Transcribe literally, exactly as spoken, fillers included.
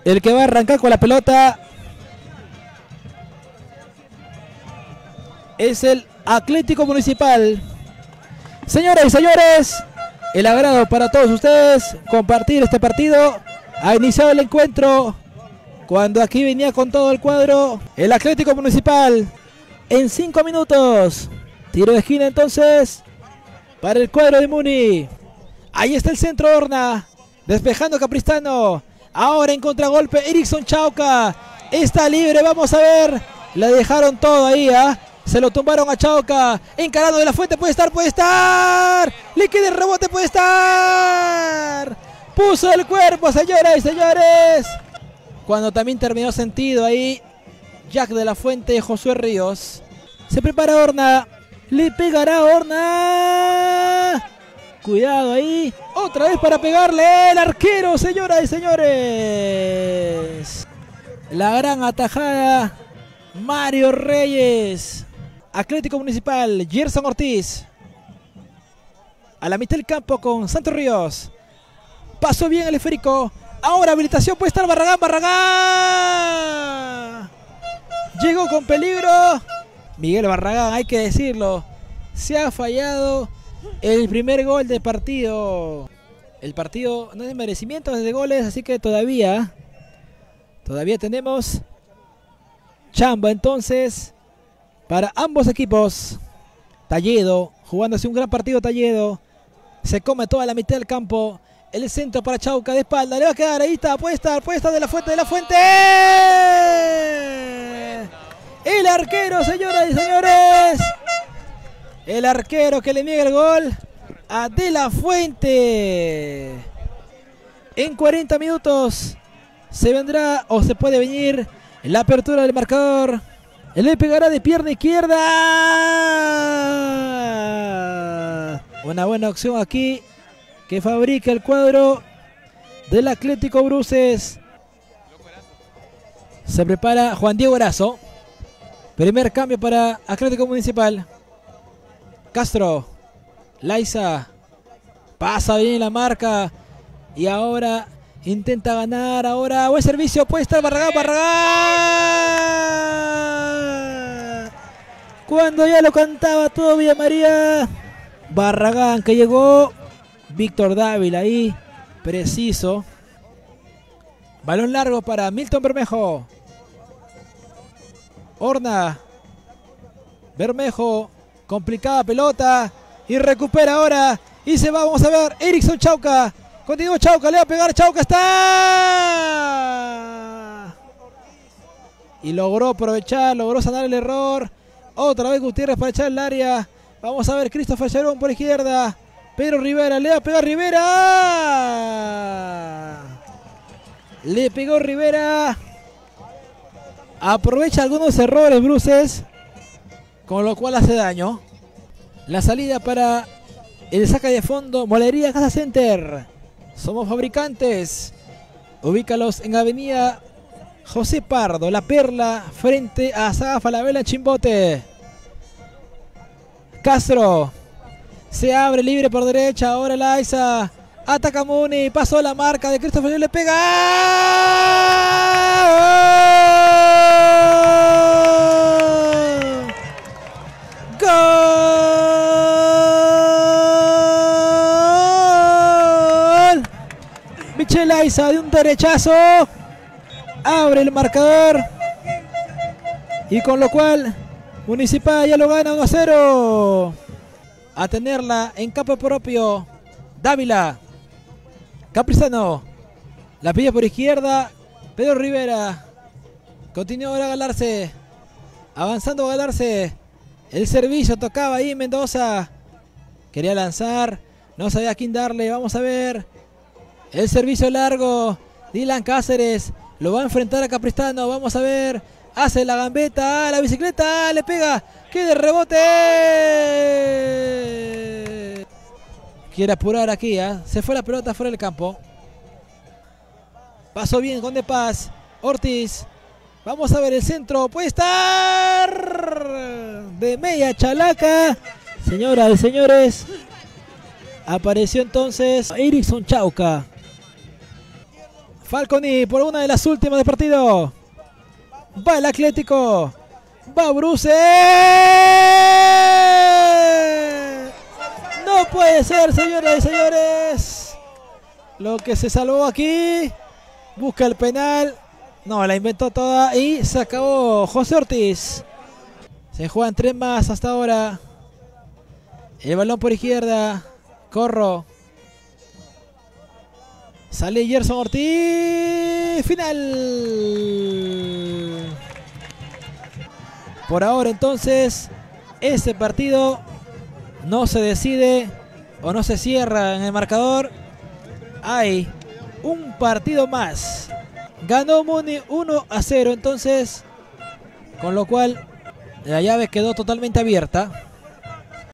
El que va a arrancar con la pelota es el Atlético Municipal. Señoras y señores, el agrado para todos ustedes compartir este partido. Ha iniciado el encuentro cuando aquí venía con todo el cuadro el Atlético Municipal. En cinco minutos, tiro de esquina entonces para el cuadro de Muni. Ahí está el centro, Horna, despejando Capristano. Ahora en contragolpe Erickson Chauca. Está libre, vamos a ver. La dejaron todo ahí, ¿ah? ¿eh? Se lo tumbaron a Chauca. Encarando de la Fuente, puede estar, puede estar. Le queda el rebote, puede estar. Puso el cuerpo, señoras y señores. Cuando también terminó sentido ahí Jack de la Fuente, Josué Ríos. Se prepara Horna. Le pegará Horna. Cuidado ahí. Otra vez para pegarle el arquero, señoras y señores. La gran atajada. Mario Reyes. Atlético Municipal. Gerson Ortiz. A la mitad del campo con Santos Ríos. Pasó bien el esférico. Ahora habilitación, puede estar Barragán. Barragán. Llegó con peligro. Miguel Barragán, hay que decirlo. Se ha fallado el primer gol del partido. El partido no es de merecimiento, es de goles, así que todavía, todavía tenemos chamba entonces para ambos equipos. Talledo, jugándose un gran partido Talledo. Se come toda la mitad del campo. El centro para Chauca de espalda. Le va a quedar, ahí está, puede estar, puede estar de la Fuente, de la Fuente. El arquero, señoras y señores. El arquero que le niega el gol a De la Fuente. En cuarenta minutos se vendrá o se puede venir la apertura del marcador. Le pegará de pierna izquierda. Una buena opción aquí que fabrica el cuadro del Atlético Bruces. Se prepara Juan Diego Erazo. Primer cambio para Atlético Municipal. Castro. Laiza. Pasa bien la marca. Y ahora intenta ganar. Ahora buen servicio. Puede estar Barragán. Barragán. Cuando ya lo cantaba todo Villa María. Barragán que llegó. Víctor Dávila ahí. Preciso. Balón largo para Milton Bermejo. Horna. Bermejo. Complicada pelota. Y recupera ahora. Y se va, vamos a ver. Erickson Chauca. Continúa Chauca. Le va a pegar. Chauca está. Y logró aprovechar. Logró sanar el error. Otra vez Gutiérrez para echar el área. Vamos a ver. Christopher Cherón por izquierda. Pedro Rivera. Le va a pegar Rivera. Le pegó Rivera. Aprovecha algunos errores Bruces, con lo cual hace daño. La salida para el saca de fondo. Molería Casa Center. Somos fabricantes. Ubícalos en Avenida José Pardo, La Perla, frente a Saga Falabella, Chimbote. Castro. Se abre libre por derecha. Ahora Laiza. Ataca Muni. Pasó la marca de Christopher. Le pega. ¡Gol! Michel Laiza de un derechazo. Abre el marcador. Y con lo cual Municipal ya lo gana uno a cero. A tenerla en campo propio. Dávila. Capristano. La pilla por izquierda. Pedro Rivera. Continúa ahora Galarse. Avanzando Galarse. El servicio tocaba ahí Mendoza. Quería lanzar. No sabía a quién darle. Vamos a ver. El servicio largo. Dylan Cáceres. Lo va a enfrentar a Capristano. Vamos a ver. Hace la gambeta. La bicicleta. Le pega. ¡Qué de rebote! Quiere apurar aquí. ¿eh? Se fue la pelota fuera del campo. Pasó bien con De Paz. Ortiz. Vamos a ver el centro. Puede estar de media chalaca. Señoras y señores. Apareció entonces Erickson Chauca. Falconi por una de las últimas del partido. Va el Atlético. Va Bruce. No puede ser, señoras y señores. Lo que se salvó aquí. Busca el penal. No, la inventó toda y se acabó. José Ortiz. Se juegan tres más hasta ahora. El balón por izquierda. Corro. Sale Gerson Ortiz. Final. Por ahora entonces este partido no se decide o no se cierra en el marcador. Hay un partido más. Ganó Muni uno a cero entonces, con lo cual la llave quedó totalmente abierta.